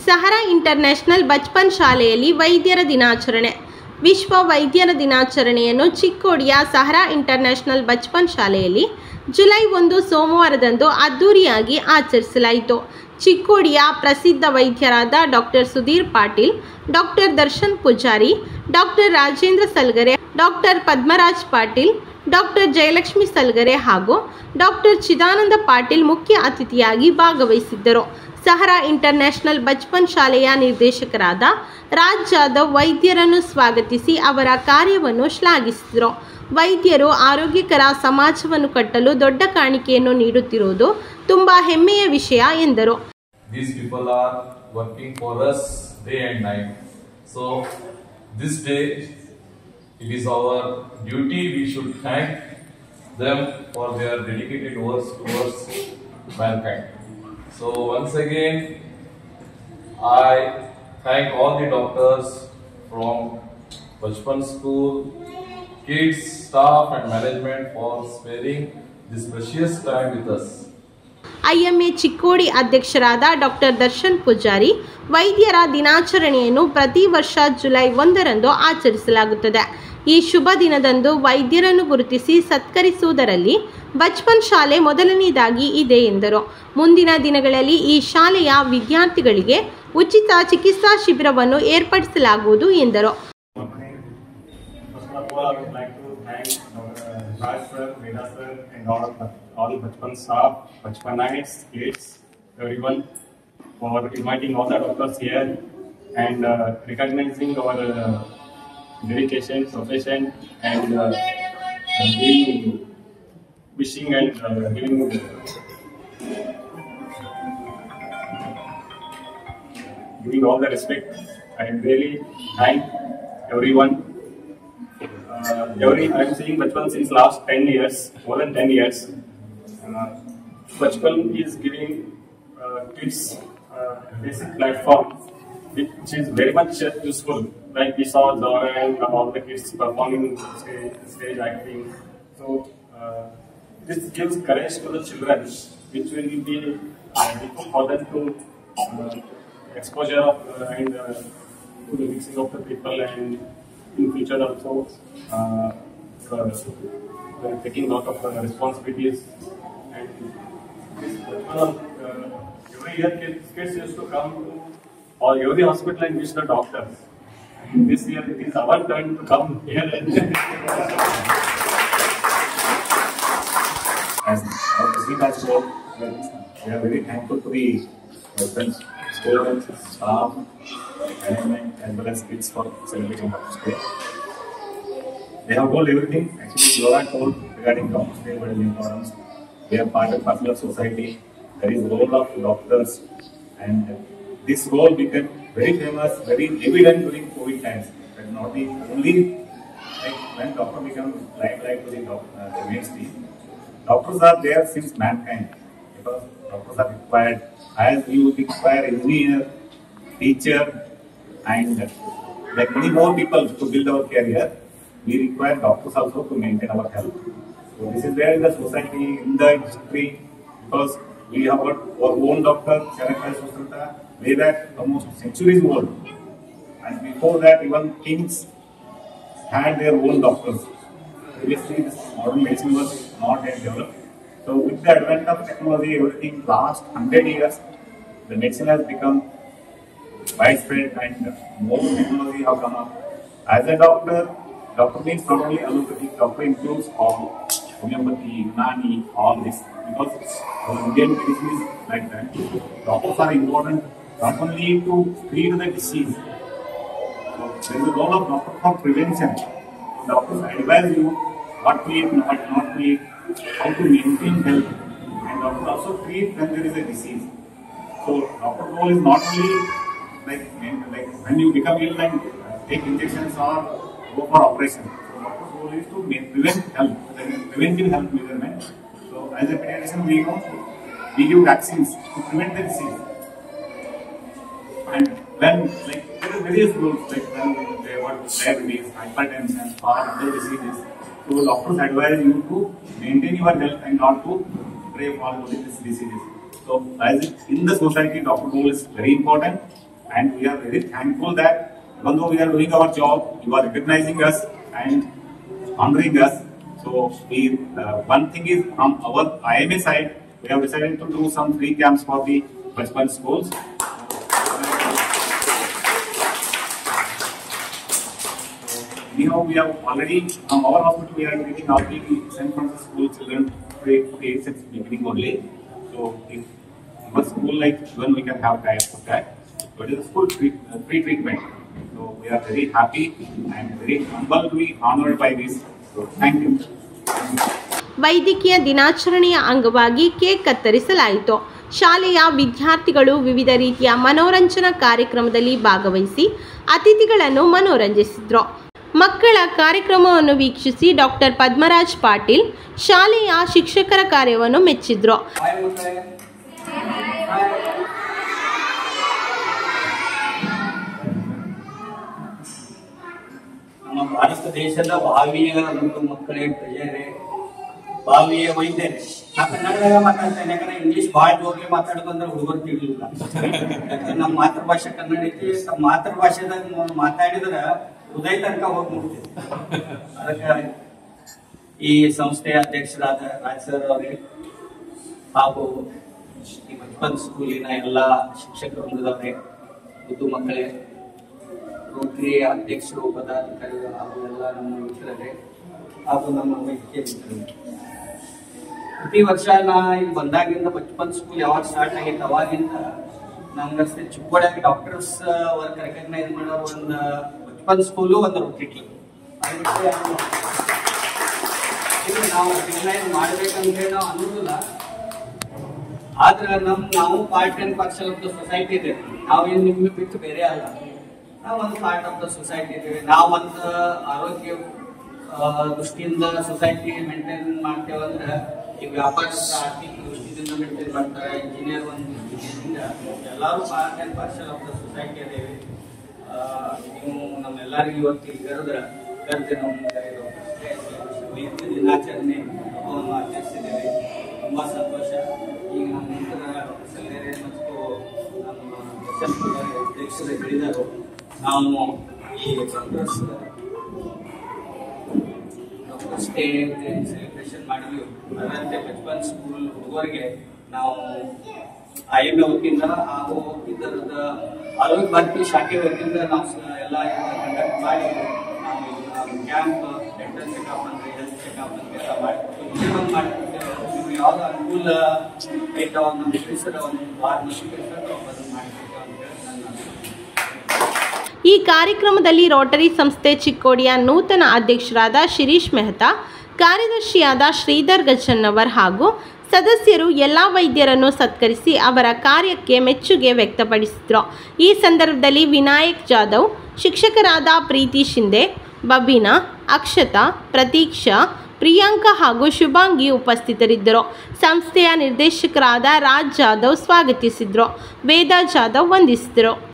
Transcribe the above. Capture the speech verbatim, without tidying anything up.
Sahara international Bachpan ಶಾಲೆಯಲ್ಲಿ ವೈದ್ಯರ ದಿನಾಚರಣೆ. ವಿಶ್ವ ವೈದ್ಯರ ದಿನಾಚರಣೆಯನ್ನು ಚಿಕ್ಕೋಡಿಯ ಸಹರಾ ಇಂಟರ್ನ್ಯಾಷನಲ್ ಬಚ್ಪನ್ ಶಾಲೆಯಲ್ಲಿ ಜುಲೈ ಒಂದು ಸೋಮವಾರದಂದು ಅದ್ದೂರಿಯಾಗಿ ಆಚರಿಸಲಾಯಿತು. ಚಿಕ್ಕೋಡಿಯ ಪ್ರಸಿದ್ಧ ವೈದ್ಯರಾದ doctor Sudhir Patil, doctor Darshan Pujari, doctor Rajendra Salgare, doctor Padmaraj Patil, doctor Jayalakshmi Salgare ಹಾಗೂ ಡಾಕ್ಟರ್ ಚಿದಾನಂದ ಪಾಟೀಲ್ ಮುಖ್ಯ ಅತಿಥಿಯಾಗಿ ಭಾಗವಹಿಸಿದ್ದರು. ಸಹರಾ ಇಂಟರ್ನ್ಯಾಷನಲ್ ಬಚ್ಪನ್ ಶಾಲೆಯ ನಿರ್ದೇಶಕರಾದ ರಾಜ್ ಜಾಧವ್ ವೈದ್ಯರನ್ನು ಸ್ವಾಗತಿಸಿ ಅವರ ಕಾರ್ಯವನ್ನು ಶ್ಲಾಘಿಸಿದರು. ವೈದ್ಯರು ಆರೋಗ್ಯಕರ ಸಮಾಜವನ್ನು ಕಟ್ಟಲು ದೊಡ್ಡ ಕಾಣಿಕೆಯನ್ನು ನೀಡುತ್ತಿರುವುದು ತುಂಬಾ ಹೆಮ್ಮೆಯ ವಿಷಯ ಎಂದರು. These people are working for us day and night. So this day it is our duty, we should thank them for their dedicated works towards mankind. So once again I thank all the doctors from Bachpan School, kids, staff and management for sparing this precious time with us. I M A Chikkodi ಅಧ್ಯಕ್ಷರಾದ doctor Darshan Poojary, ವೈದ್ಯರ ದಿನಾಚರಣೆಯನ್ನು ಪ್ರತಿ ವರ್ಷ July ಒಂದರಂದು ಆಚರಿಸಲಾಗುತ್ತದೆ. ಈ ಶುಭ ದಿನದಂದು ವೈದ್ಯರನ್ನು ಗುರುತಿಸಿ ಸತ್ಕರಿಸುವುದರಲ್ಲಿ ಬಚ್ಪನ್ ಶಾಲೆ ಮೊದಲನೆಯದಾಗಿ ಇದೆ ಎಂದರು. ಮುಂದಿನ ದಿನಗಳಲ್ಲಿ ಈ ಶಾಲೆಯ ವಿದ್ಯಾರ್ಥಿಗಳಿಗೆ ಉಚಿತ ಚಿಕಿತ್ಸಾ ಶಿಬಿರವನ್ನು ಏರ್ಪಡಿಸಲಾಗುವುದು ಎಂದರು. Raj sir, Veda sir, and all of all Bachpan staff, Bachpanites, kids, everyone for inviting all the doctors here and uh, recognizing our uh, dedication, profession, and uh, doing, wishing and uh, giving giving all the respect. I really thank everyone. Uh, every I'm seeing Bachpan since last ten years, more than ten years. Uh, Bachpan is giving uh, kids uh, basic platform, which is very much uh, useful. Like we saw Zora and all the kids performing stage, stage acting. So uh, this gives courage to the children, which will be uh, for them to uh, exposure of uh, and uh, to the mixing of the people and. In future also, uh, uh, we are taking a lot of uh, responsibilities, and uh, every year kids, kids used to come to or every hospital and visit the doctors. And this year it is our turn to come here and as our president has told, we are very thankful to the students, staff, management as well as kids for celebrating Doctor's Day. They have told everything. Actually, Laura told regarding Doctor's Day, what is the importance. We are part of popular society. There is the role of doctors, and this role became very famous, very evident during COVID times. But not the only like when doctor became lifeline to the doctor, uh, the mainstream. Doctors are there since mankind because doctors are required as you require engineer, teacher, and like many more people to build our career, we require doctors also to maintain our health. So this is there in the society, in the history, because we have got our own doctor, Charaka Susanta, way back almost centuries old. And before that, even kings had their own doctors. Previously, this modern medicine was not yet developed. So with the advent of technology, everything last hundred years, the medicine has become widespread and more technology have come up. As a doctor, doctor means not only allopathic, doctor includes all homeopathy, Unani, all this. Because our Indian medicine is like that. Doctors are important not only to treat the disease. So there is a role of doctor for prevention. Doctors advise you what to eat, what not to eat, how to maintain health, and doctors also treat when there is a disease. So doctor's role is not only like, like when you become ill and uh, take injections or go for operation. So doctor's role is to prevent health, preventive health measurement. So as a pediatrician, we know we give vaccines to prevent the disease. And when like there are various rules like when they want diabetes, hypertension, or other diseases, so doctors advise you to maintain your health and not to pray for these diseases. So as in the society, doctor role is very important. and we are very thankful that even though we are doing our job, you are recognizing us and honoring us. So we, uh, one thing is from our I M A side, we have decided to do some free camps for the Bachpan schools. Anyhow, we have already, from our hospital, we are giving out the Saint Francis School children free since beginning only. So if our school, like, even we can have time for that. So it is a school free, uh, free treatment. So we are very happy and very humble to be honored by this. So thank you. ವೈದ್ಯಕೀಯ ದಿನಾಚರಣೆಯ ಅಂಗವಾಗಿ cake ಕತ್ತರಿಸಲಾಯಿತು. ಶಾಲೆಯ ವಿದ್ಯಾರ್ಥಿಗಳು ವಿವಿಧ ರೀತಿಯ ಮನೋರಂಜನಾ ಕಾರ್ಯಕ್ರಮದಲ್ಲಿ ಭಾಗವಹಿಸಿ ಅತಿಥಿಗಳನ್ನು ಮನೋರಂಜಿಸಿದ್ರು. ಮಕ್ಕಳ ಕಾರ್ಯಕ್ರಮವನ್ನು ವೀಕ್ಷಿಸಿ ಡಾಕ್ಟರ್ ಪದ್ಮರಾಜ್ ಪಾಟೀಲ್ ಶಾಲೆಯ ಶಿಕ್ಷಕರ ಕಾರ್ಯವನ್ನು ಮೆಚ್ಚಿದ್ರು. ನಮ್ಮ ಭಾರತ ದೇಶದ ಭಾವಿಯ ಒಂದು ಮಕ್ಕಳೇ ಪ್ರಜೆರೇ, ಭಾವಿಯ ವೈದ್ಯರೇ. ನಾ ಕನ್ನಡದಾಗ ಮಾತಾಡ್ತೇನೆ, ಯಾಕಂದ್ರೆ ಇಂಗ್ಲಿಷ್ ಭಾಳ ಜೋರ್ಲಿ ಮಾತಾಡೋದು ಅಂದ್ರೆ ಹುಡುಗರು ತಿಳಿಲಿಲ್ಲ. ಯಾಕಂದ್ರೆ ನಮ್ಮ ಮಾತೃಭಾಷೆ ಕನ್ನಡ ಐತಿ. ನಮ್ಮ ಮಾತೃಭಾಷೆದಾಗ ಮಾತಾಡಿದ್ರೆ ಹೃದಯ ತನಕ ಹೋಗಿ ಮುಟ್ತೀವಿ. ಅದಕ್ಕೆ ಈ ಸಂಸ್ಥೆಯ ಅಧ್ಯಕ್ಷರಾದ ರಾಜ್ ಸರ್ ಅವರಿಗೆ ಹಾಗೂ ಈ ಬಚ್ಪನ್ ಸ್ಕೂಲಿನ ಎಲ್ಲ ಶಿಕ್ಷಕ ವೃಂದದವರೇ, ಮುದ್ದು ಮಕ್ಕಳೇ, ರೋಟರಿ ಅಧ್ಯಕ್ಷರು, ಪದಾಧಿಕಾರಿಗಳು ಹಾಗೂ ಎಲ್ಲ ನಮ್ಮ ಮಿತ್ರರೇ ಹಾಗೂ ನಮ್ಮ ವೈದ್ಯಕೀಯ ಮಿತ್ರರೇ, ಪ್ರತಿ ವರ್ಷ ನಾ ಇಲ್ಲಿ ಬಂದಾಗಿಂದ ಬಚ್ಪನ್ ಸ್ಕೂಲ್ ಯಾವಾಗ ಸ್ಟಾರ್ಟ್ ಆಗಿತ್ತು ಅವಾಗಿಂದ ನಮ್ಗೆ ಚಿಕ್ಕೋಡಿಯಾಗಿ ಡಾಕ್ಟರ್ಸ್ ವರ್ಕ್ ರೆಕಗ್ನೈಸ್ ಮಾಡೋ ಒಂದು ಬಚ್ಪನ್ ಸ್ಕೂಲು ಒಂದು ರೋಟರಿ ಕ್ಲಬ್ ನಾವು ರೆಕಗ್ನೈಸ್ ಮಾಡ್ಬೇಕಂದ್ರೆ ನಾವು ಅನ್ನೋದಿಲ್ಲ. ಆದ್ರೆ ನಮ್ ನಾವು part and parcel of the society ಇದೆ. ನಾವೇನು ನಿಮ್ಗೆ ಬಿಟ್ಟು ಬೇರೆ ಅಲ್ಲ, ನಾವು ಒಂದು ಪಾರ್ಟ್ ಆಫ್ ದ ಸೊಸೈಟಿ ಇದ್ದೀವಿ. ನಾವು ಒಂದು ಆರೋಗ್ಯ ದೃಷ್ಟಿಯಿಂದ ಸೊಸೈಟಿ ಮೇಂಟೈನ್ ಮಾಡ್ತೇವೆ ಅಂದ್ರೆ ಈ ವ್ಯಾಪಾರಸ್ಥರ ಆರ್ಥಿಕ ದೃಷ್ಟಿಯಿಂದ ಮೇಂಟೈನ್ ಮಾಡ್ತಾರೆ, ಇಂಜಿನಿಯರ್ ಒಂದು ದೃಷ್ಟಿಯಿಂದ ಎಲ್ಲರೂ part and parcel of the society ಅದೇವಿ. ನೀವು ನಮ್ಮೆಲ್ಲರಿಗೂ ಇವತ್ತು ಈಗ ಕರೆದ್ರೆ ಕರೆದು ನಮ್ಮ ದಿನಾಚರಣೆ ಹಬ್ಬವನ್ನು ಆಚರಿಸಿದ್ದೇವೆ. ತುಂಬಾ ಸಂತೋಷ. ಈಗ ನಮ್ಮ ಮಿತ್ರರ ಸಲಹೆ ಮತ್ತು ನಮ್ಮ ಅಧ್ಯಕ್ಷರು ಹೇಳಿದರು, ನಾವು ಈ ಡಾಕ್ಟರ್ಸ್ ಡಾಕ್ಟರ್ಸ್ ಡೇ ಸೆಲೆಬ್ರೇಷನ್ ಮಾಡಿದ್ವಿ. ಅದರಂತೆ ಬಚ್ಪನ್ ಸ್ಕೂಲ್ ಹುಡುಗರಿಗೆ ನಾವು ಐ ಎಂ ಎ ವತಿಯಿಂದ ಹಾಗೂ ಇದರದ ಆರೋಗ್ಯ ಭಾರತಿ ಶಾಖೆ ವತಿಯಿಂದ ನಾವು ಎಲ್ಲ ಕಂಡಕ್ಟ್ ಮಾಡಿ ನಾವು ಕ್ಯಾಂಪ್, ಡೆಂಟಲ್ ಚೆಕಪ್ ಅಂದ್ರೆ ಹೆಲ್ತ್ ಚೆಕಪ್ ಅಂತೆಲ್ಲ ಮಾಡ್ತೀವಿ ಮಾಡ್ತಿರ್ತೇವೆ. ನೀವು ಯಾವ್ದು ಅನುಕೂಲ ಐತವ ನಮ್ಮ ಪರಿಸರ ಒಂದು ಭಾಳ ಅದನ್ನು ಮಾಡ್ತೀವಿ ಅಂತ ಹೇಳಿ ಈ ಕಾರ್ಯಕ್ರಮದಲ್ಲಿ ರೋಟರಿ ಸಂಸ್ಥೆ ಚಿಕ್ಕೋಡಿಯ ನೂತನ ಅಧ್ಯಕ್ಷರಾದ ಶಿರೀಶ್ ಮೆಹ್ತಾ, ಕಾರ್ಯದರ್ಶಿಯಾದ ಶ್ರೀಧರ್ ಗಜನ್ನವರ್ ಹಾಗೂ ಸದಸ್ಯರು ಎಲ್ಲ ವೈದ್ಯರನ್ನು ಸತ್ಕರಿಸಿ ಅವರ ಕಾರ್ಯಕ್ಕೆ ಮೆಚ್ಚುಗೆ ವ್ಯಕ್ತಪಡಿಸಿದರು. ಈ ಸಂದರ್ಭದಲ್ಲಿ ವಿನಾಯಕ್ ಜಾಧವ್, ಶಿಕ್ಷಕರಾದ ಪ್ರೀತಿ ಶಿಂದೆ, ಬಬೀನಾ, ಅಕ್ಷತಾ, ಪ್ರತೀಕ್ಷಾ, ಪ್ರಿಯಾಂಕಾ ಹಾಗೂ ಶುಭಾಂಗಿ ಉಪಸ್ಥಿತರಿದ್ದರು. ಸಂಸ್ಥೆಯ ನಿರ್ದೇಶಕರಾದ ರಾಜ್ ಜಾಧವ್ ಸ್ವಾಗತಿಸಿದರು. ವೇದಾ ಜಾಧವ್ ವಂದಿಸಿದರು.